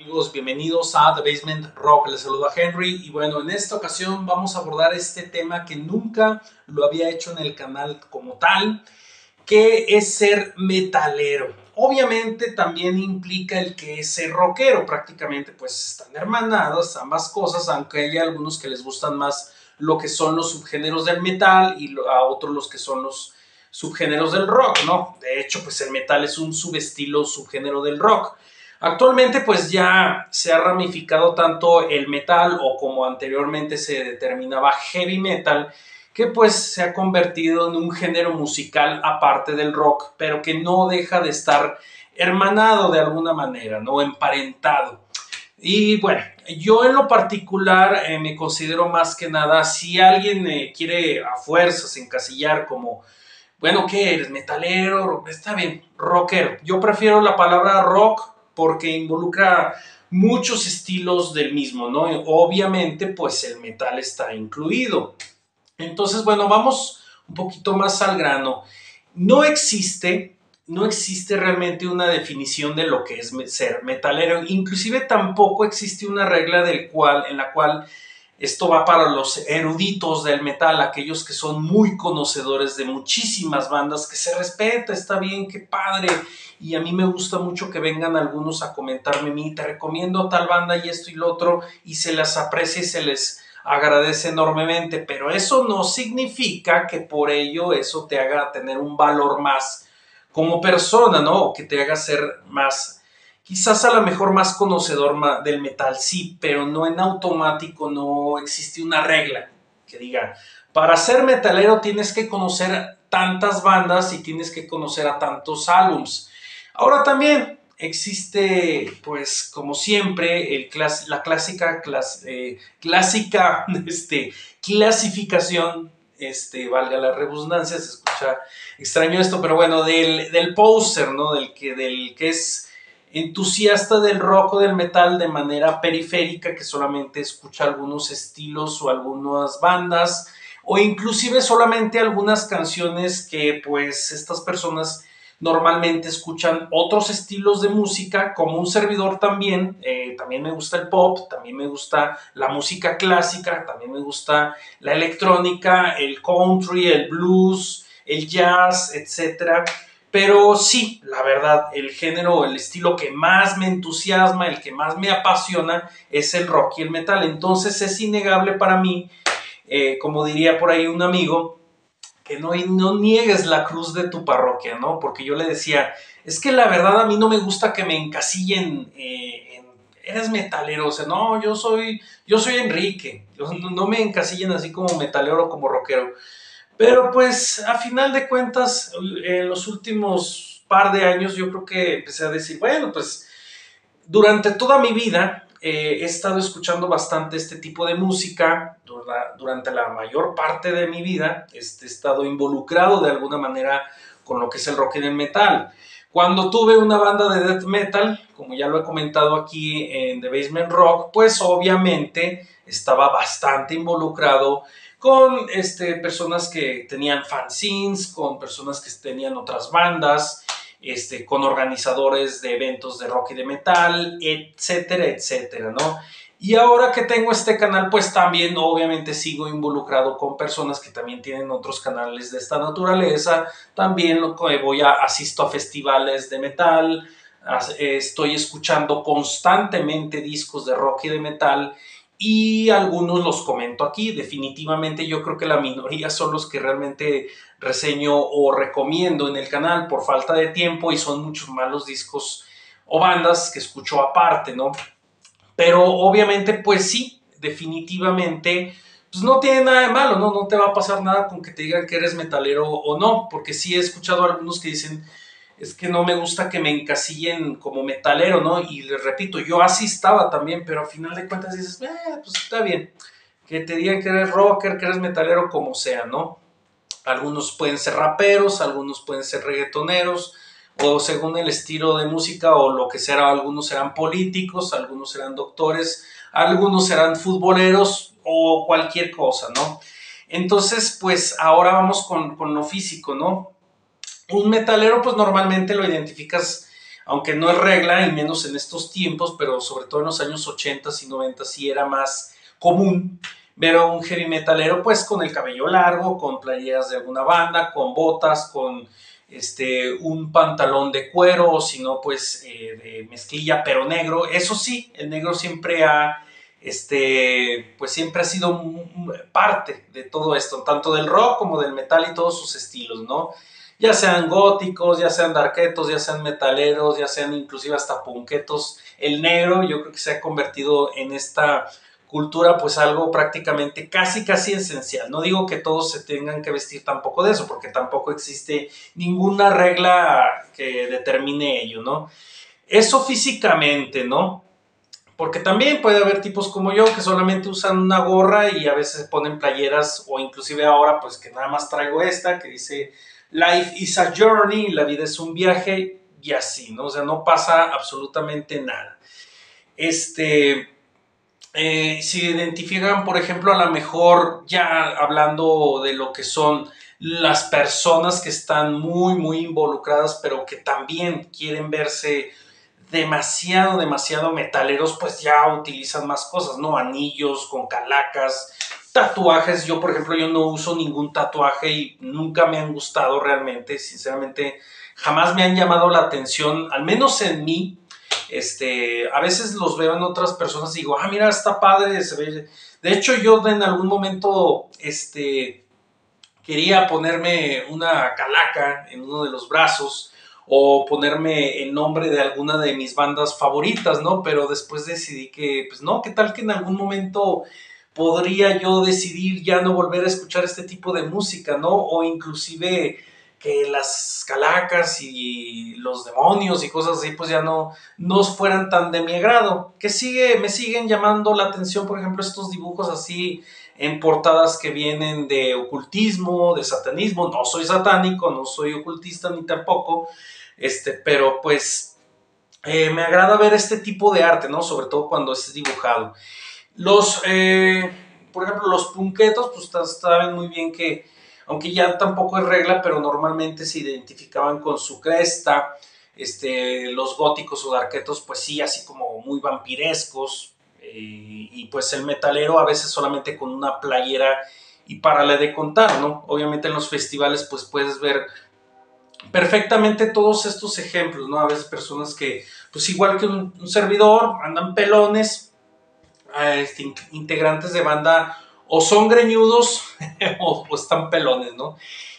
amigos? Bienvenidos a The Basement Rock. Les saluda Henry y bueno, en esta ocasión vamos a abordar este tema que nunca lo había hecho en el canal como tal, que es ser metalero. Obviamente también implica el que es ser rockero, prácticamente pues están hermanadas ambas cosas, aunque hay algunos que les gustan más lo que son los subgéneros del metal y a otros los que son los subgéneros del rock, ¿no? De hecho, pues el metal es un subestilo, subgénero del rock. Actualmente pues ya se ha ramificado tanto el metal o como anteriormente se determinaba heavy metal, que pues se ha convertido en un género musical aparte del rock, pero que no deja de estar hermanado de alguna manera, ¿no? Emparentado. Y bueno, yo en lo particular me considero más que nada, si alguien quiere a fuerzas encasillar como, bueno, ¿qué eres? ¿Metalero? Está bien, rockero. Yo prefiero la palabra rock porque involucra muchos estilos del mismo, ¿no? Obviamente, pues el metal está incluido. Entonces, bueno, vamos un poquito más al grano. No existe, no existe realmente una definición de lo que es ser metalero. Inclusive tampoco existe una regla en la cual esto va para los eruditos del metal, aquellos que son muy conocedores de muchísimas bandas, que se respeta, está bien, qué padre. Y a mí me gusta mucho que vengan algunos a comentarme, te recomiendo tal banda y esto y lo otro, y se las aprecia y se les agradece enormemente, pero eso no significa que por ello eso te haga tener un valor más como persona, ¿no? O que te haga ser más, quizás a lo mejor más conocedor del metal, sí, pero no en automático, no existe una regla que diga, para ser metalero tienes que conocer tantas bandas y tienes que conocer a tantos álbums. Ahora también existe, pues, como siempre, la clásica clasificación, valga la redundancia, se escucha extraño esto, pero bueno, del poser, ¿no? Del que es entusiasta del rock o del metal de manera periférica, que solamente escucha algunos estilos o algunas bandas, o inclusive solamente algunas canciones que pues estas personas normalmente escuchan otros estilos de música, como un servidor también, también me gusta el pop, también me gusta la música clásica, también me gusta la electrónica, el country, el blues, el jazz, etcétera. Pero sí, la verdad, el género, el estilo que más me entusiasma, el que más me apasiona es el rock y el metal. Entonces es innegable para mí, como diría por ahí un amigo, que no niegues la cruz de tu parroquia, ¿no? Porque yo le decía, es que la verdad a mí no me gusta que me encasillen eres metalero, o sea, no, yo soy Enrique, no me encasillen así como metalero o como rockero. Pero pues a final de cuentas, en los últimos par de años yo creo que empecé a decir, bueno, pues durante toda mi vida he estado escuchando bastante este tipo de música. Durante la mayor parte de mi vida he estado involucrado de alguna manera con lo que es el rock y el metal. Cuando tuve una banda de death metal, como ya lo he comentado aquí en The Basement Rock, pues obviamente estaba bastante involucrado con personas que tenían fanzines, con personas que tenían otras bandas, con organizadores de eventos de rock y de metal, etcétera, etcétera, ¿no? Y ahora que tengo este canal, pues también obviamente sigo involucrado con personas que también tienen otros canales de esta naturaleza. También asisto a festivales de metal, estoy escuchando constantemente discos de rock y de metal y algunos los comento aquí. Definitivamente yo creo que la minoría son los que realmente reseño o recomiendo en el canal por falta de tiempo y son muchos más los discos o bandas que escucho aparte, ¿no? Pero obviamente pues sí, definitivamente pues no tiene nada de malo, ¿no? No te va a pasar nada con que te digan que eres metalero o no, porque sí he escuchado a algunos que dicen es que no me gusta que me encasillen como metalero, ¿no? Y les repito, yo así estaba también, pero al final de cuentas dices, pues está bien, que te digan que eres rocker, que eres metalero, como sea, ¿no? Algunos pueden ser raperos, algunos pueden ser reggaetoneros, o según el estilo de música o lo que sea, algunos serán políticos, algunos serán doctores, algunos serán futboleros o cualquier cosa, ¿no? Entonces, pues ahora vamos con lo físico, ¿no? Un metalero, pues normalmente lo identificas aunque no es regla y menos en estos tiempos, pero sobre todo en los años 80 y 90 sí era más común ver a un heavy metalero pues con el cabello largo, con playeras de alguna banda, con botas, con un pantalón de cuero, o si no pues de mezclilla pero negro. Eso sí, el negro siempre ha pues siempre ha sido parte de todo esto, tanto del rock como del metal y todos sus estilos, ¿no? Ya sean góticos, ya sean darketos, ya sean metaleros, ya sean inclusive hasta punketos. El negro yo creo que se ha convertido en esta cultura pues algo prácticamente casi esencial. No digo que todos se tengan que vestir tampoco de eso, porque tampoco existe ninguna regla que determine ello, ¿no? Eso físicamente, ¿no? Porque también puede haber tipos como yo que solamente usan una gorra y a veces se ponen playeras, o inclusive ahora pues que nada más traigo esta que dice Life is a journey, la vida es un viaje, y así, ¿no? O sea, no pasa absolutamente nada. Si identifican, por ejemplo, a lo mejor ya hablando de lo que son las personas que están muy involucradas, pero que también quieren verse demasiado metaleros, pues ya utilizan más cosas, ¿no? Anillos con calacas, tatuajes. Yo, por ejemplo, yo no uso ningún tatuaje y nunca me han gustado realmente, sinceramente, jamás me han llamado la atención, al menos en mí. A veces los veo en otras personas y digo, ah, mira, está padre, se ve. De hecho, yo en algún momento, quería ponerme una calaca en uno de los brazos o ponerme el nombre de alguna de mis bandas favoritas, ¿no? Pero después decidí que, pues no, ¿qué tal que en algún momento podría yo decidir ya no volver a escuchar este tipo de música, ¿no? O inclusive que las calacas y los demonios y cosas así, pues ya no fueran tan de mi agrado. Me siguen llamando la atención, por ejemplo, estos dibujos así en portadas que vienen de ocultismo, de satanismo. No soy satánico, no soy ocultista ni tampoco, pero pues me agrada ver este tipo de arte, ¿no? Sobre todo cuando es dibujado. Por ejemplo, los punquetos, pues saben muy bien que, aunque ya tampoco es regla, pero normalmente se identificaban con su cresta. Los góticos o darketos, pues sí, así como muy vampirescos. Y pues el metalero a veces solamente con una playera y párale de contar, ¿no? Obviamente en los festivales pues puedes ver perfectamente todos estos ejemplos, ¿no? A veces personas que, pues igual que un servidor, andan pelones, integrantes de banda o son greñudos o están pelones, ¿no?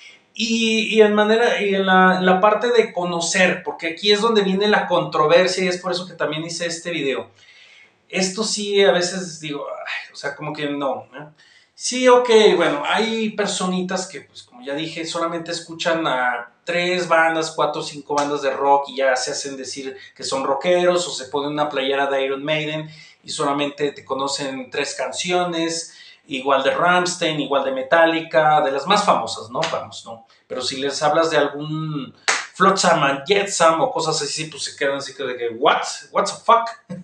Y en la parte de conocer, porque aquí es donde viene la controversia y es por eso que también hice este video. Esto sí, a veces digo, ay, o sea, como que no, ¿eh? Sí, ok, bueno, hay personitas que, pues como ya dije, solamente escuchan a 3 bandas, 4 o 5 bandas de rock y ya se hacen decir que son rockeros, o se ponen una playera de Iron Maiden y solamente te conocen 3 canciones, igual de Rammstein, igual de Metallica, de las más famosas, ¿no? Vamos, ¿no? Pero si les hablas de algún Flotsam and Jetsam o cosas así, pues se quedan así de que, what the fuck?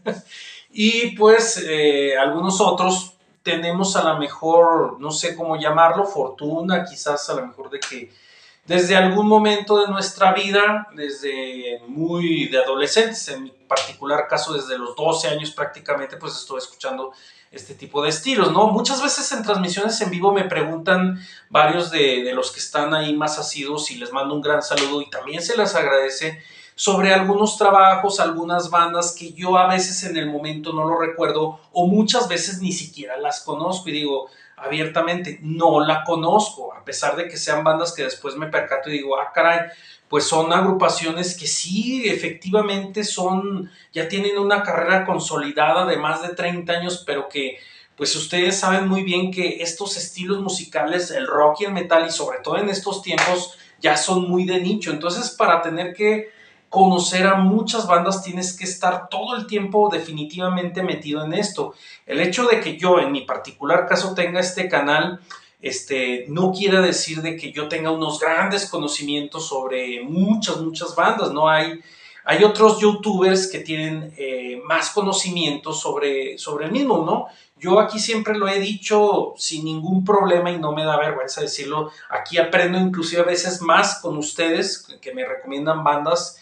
Y pues algunos otros tenemos a lo mejor, no sé cómo llamarlo, fortuna, quizás a lo mejor de que desde algún momento de nuestra vida, desde muy de adolescentes, en mi particular caso desde los 12 años prácticamente, pues estoy escuchando este tipo de estilos, ¿no? Muchas veces en transmisiones en vivo me preguntan varios de los que están ahí más asiduos y les mando un gran saludo y también se les agradece sobre algunos trabajos, algunas bandas que yo a veces en el momento no lo recuerdo o muchas veces ni siquiera las conozco y digo abiertamente, no la conozco, a pesar de que sean bandas que después me percato y digo, ah, caray, pues son agrupaciones que sí, efectivamente ya tienen una carrera consolidada de más de 30 años, pero que pues ustedes saben muy bien que estos estilos musicales, el rock y el metal, y sobre todo en estos tiempos, ya son muy de nicho. Entonces, para tener que conocer a muchas bandas tienes que estar todo el tiempo definitivamente metido en esto. El hecho de que yo en mi particular caso tenga este canal no quiere decir de que yo tenga unos grandes conocimientos sobre muchas bandas, ¿no? Hay otros youtubers que tienen más conocimientos sobre el mismo, ¿no? Yo aquí siempre lo he dicho sin ningún problema y no me da vergüenza decirlo. Aquí aprendo inclusive a veces más con ustedes que me recomiendan bandas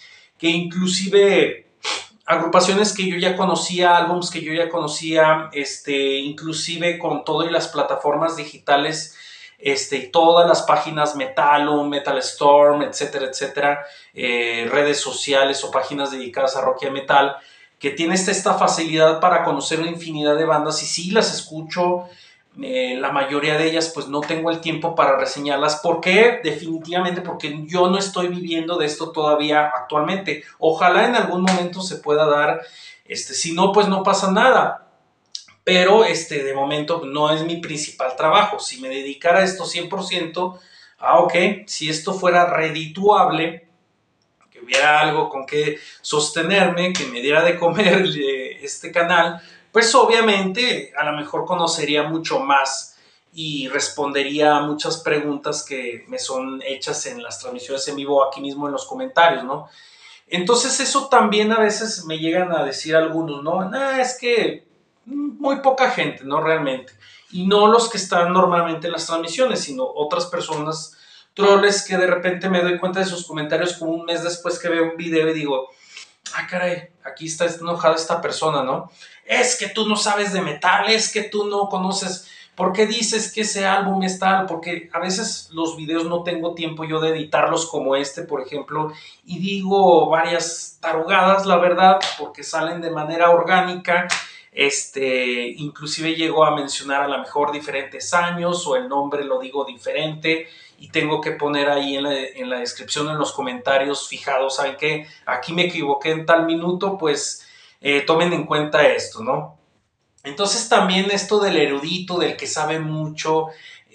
que inclusive agrupaciones que yo ya conocía, álbums que yo ya conocía, inclusive con todo y las plataformas digitales, y todas las páginas Metalum, Metal Storm, etcétera, etcétera, redes sociales o páginas dedicadas a rock y a metal, que tiene esta facilidad para conocer una infinidad de bandas y sí las escucho. La mayoría de ellas pues no tengo el tiempo para reseñarlas. ¿Por qué? Definitivamente porque yo no estoy viviendo de esto todavía actualmente. Ojalá en algún momento se pueda dar, si no pues no pasa nada, pero de momento no es mi principal trabajo. Si me dedicara a esto 100%, ok, si esto fuera redituable, que hubiera algo con que sostenerme, que me diera de comer este canal, pues obviamente a lo mejor conocería mucho más y respondería a muchas preguntas que me son hechas en las transmisiones en vivo aquí mismo en los comentarios, ¿no? Entonces eso también a veces me llegan a decir algunos, ¿no? Nah, es que muy poca gente, ¿no? Realmente. Y no los que están normalmente en las transmisiones, sino otras personas troles que de repente me doy cuenta de sus comentarios como un mes después que veo un video y digo, ah, caray, aquí está enojada esta persona, ¿no? Es que tú no sabes de metal, es que tú no conoces, ¿por qué dices que ese álbum es tal? Porque a veces los videos no tengo tiempo yo de editarlos como por ejemplo, y digo varias tarugadas, la verdad, porque salen de manera orgánica. Inclusive llego a mencionar a lo mejor diferentes años o el nombre lo digo diferente y tengo que poner ahí en la descripción, en los comentarios fijados, ¿saben qué? Aquí me equivoqué en tal minuto, pues tomen en cuenta esto, ¿no? Entonces también esto del erudito, del que sabe mucho,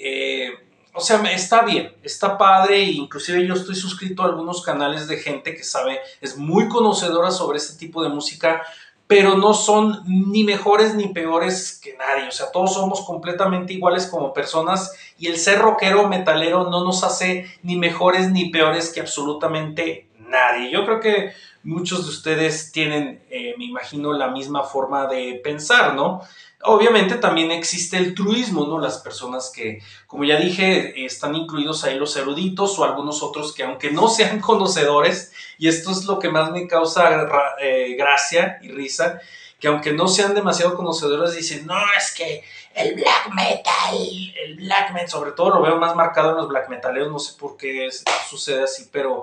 o sea, está bien, está padre, e inclusive yo estoy suscrito a algunos canales de gente que sabe, es muy conocedora sobre este tipo de música, pero no son ni mejores ni peores que nadie, o sea, todos somos completamente iguales como personas y el ser rockero o metalero no nos hace ni mejores ni peores que absolutamente nadie. Yo creo que muchos de ustedes tienen, me imagino, la misma forma de pensar, ¿no? Obviamente también existe el truismo, ¿no? Las personas que, como ya dije, están incluidos ahí los eruditos o algunos otros que aunque no sean conocedores, y esto es lo que más me causa gracia y risa, que aunque no sean demasiado conocedores, dicen, no, es que el black metal, sobre todo lo veo más marcado en los black metaleros, no sé por qué sucede así, pero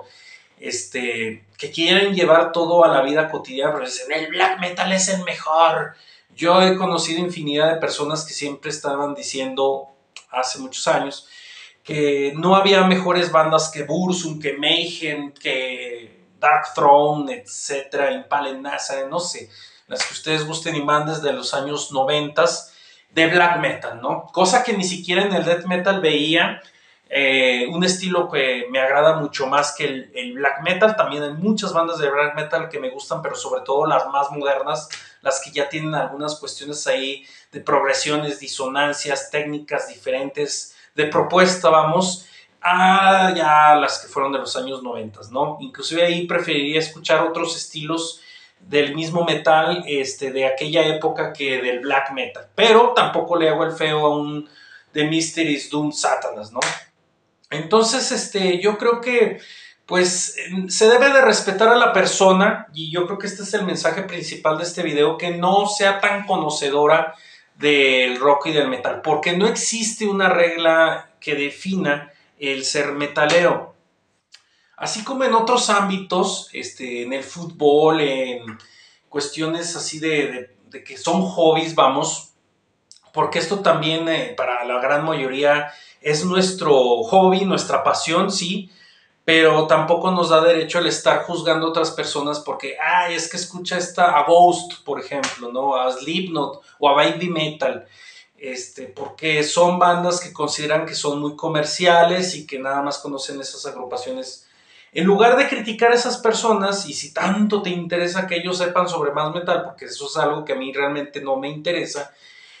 que quieren llevar todo a la vida cotidiana, pero dicen, el black metal es el mejor. Yo he conocido infinidad de personas que siempre estaban diciendo, hace muchos años, que no había mejores bandas que Burzum, que Mayhem, que Dark Throne, etcétera, Impale Nazareth, no sé, las que ustedes gusten y manden desde los años 90 de black metal, ¿no? Cosa que ni siquiera en el death metal veía. Un estilo que me agrada mucho más que el black metal. También hay muchas bandas de black metal que me gustan, pero sobre todo las más modernas, las que ya tienen algunas cuestiones ahí de progresiones, disonancias, técnicas diferentes, de propuesta, vamos, a ya las que fueron de los años 90, ¿no? Inclusive ahí preferiría escuchar otros estilos del mismo metal de aquella época que del black metal, pero tampoco le hago el feo a un The Mysteries Doom Satanas, ¿no? Entonces, yo creo que pues se debe de respetar a la persona y yo creo que este es el mensaje principal de este video, que no sea tan conocedora del rock y del metal, porque no existe una regla que defina el ser metalero. Así como en otros ámbitos, en el fútbol, en cuestiones así de que son hobbies, vamos, porque esto también para la gran mayoría es nuestro hobby, nuestra pasión, sí, pero tampoco nos da derecho el estar juzgando a otras personas porque, ay, es que escucha a Ghost, por ejemplo, ¿no? A Slipknot o a Baby Metal, porque son bandas que consideran que son muy comerciales y que nada más conocen esas agrupaciones. En lugar de criticar a esas personas, y si tanto te interesa que ellos sepan sobre más metal, porque eso es algo que a mí realmente no me interesa,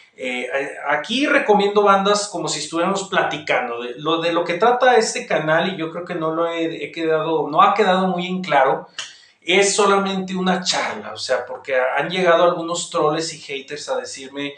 aquí recomiendo bandas como si estuviéramos platicando de lo que trata este canal, y yo creo que no ha quedado muy en claro. Es solamente una charla, o sea, porque han llegado algunos troles y haters a decirme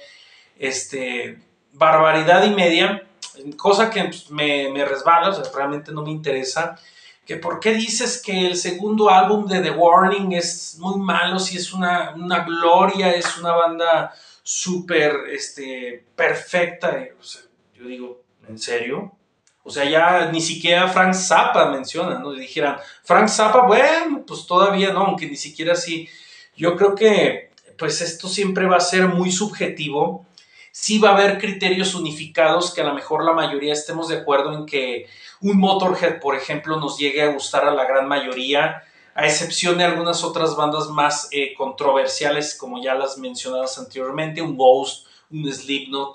barbaridad y media, cosa que pues, me resbala, o sea, realmente no me interesa que por qué dices que el segundo álbum de The Warning es muy malo, si es una gloria, es una banda súper perfecta. O sea, yo digo, ¿en serio? O sea, ya ni siquiera Frank Zappa menciona, ¿no? Y dijeran, Frank Zappa, bueno, pues todavía no, aunque ni siquiera así. Yo creo que, pues esto siempre va a ser muy subjetivo. Sí va a haber criterios unificados que a lo mejor la mayoría estemos de acuerdo en que un Motorhead, por ejemplo, nos llegue a gustar a la gran mayoría, a excepción de algunas otras bandas más controversiales, como ya las mencionadas anteriormente, un Ghost, un Slipknot,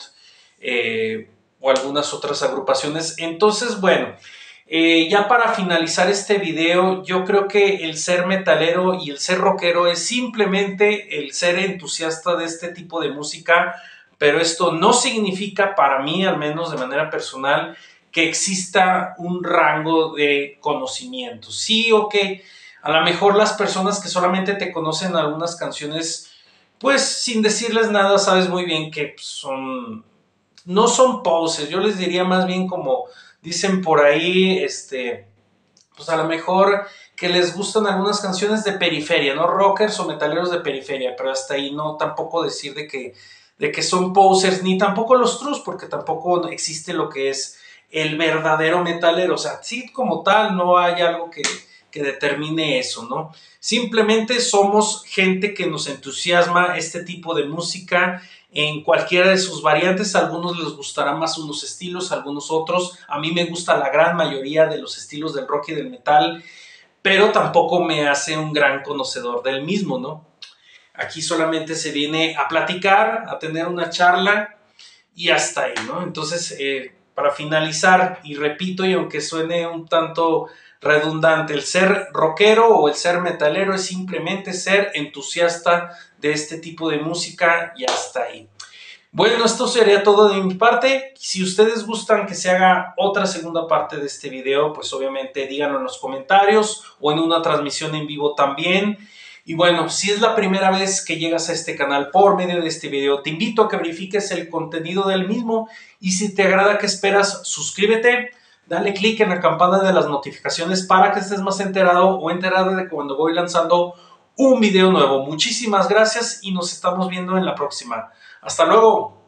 o algunas otras agrupaciones. Entonces, bueno, ya para finalizar este video, yo creo que el ser metalero y el ser rockero es simplemente el ser entusiasta de este tipo de música, pero esto no significa, para mí al menos de manera personal, que exista un rango de conocimiento. Sí, ok, a lo mejor las personas que solamente te conocen algunas canciones, pues sin decirles nada, sabes muy bien que son, no son poses, yo les diría más bien como dicen por ahí, pues a lo mejor que les gustan algunas canciones de periferia, ¿no? Rockers o metaleros de periferia, pero hasta ahí no tampoco decir de que son posers, ni tampoco los trus, porque tampoco existe lo que es el verdadero metalero. O sea, sí, como tal, no hay algo que determine eso, ¿no? Simplemente somos gente que nos entusiasma este tipo de música en cualquiera de sus variantes. A algunos les gustará más unos estilos, a algunos otros. A mí me gusta la gran mayoría de los estilos del rock y del metal, pero tampoco me hace un gran conocedor del mismo, ¿no? Aquí solamente se viene a platicar, a tener una charla y hasta ahí, ¿no? Entonces, para finalizar, y repito, y aunque suene un tanto redundante, el ser rockero o el ser metalero es simplemente ser entusiasta de este tipo de música y hasta ahí. Bueno, esto sería todo de mi parte. Si ustedes gustan que se haga otra segunda parte de este video, pues obviamente díganlo en los comentarios o en una transmisión en vivo también. Y bueno, si es la primera vez que llegas a este canal por medio de este video, te invito a que verifiques el contenido del mismo y si te agrada, ¿qué esperas? Suscríbete, dale click en la campana de las notificaciones para que estés más enterado o enterada de cuando voy lanzando un video nuevo. Muchísimas gracias y nos estamos viendo en la próxima. Hasta luego.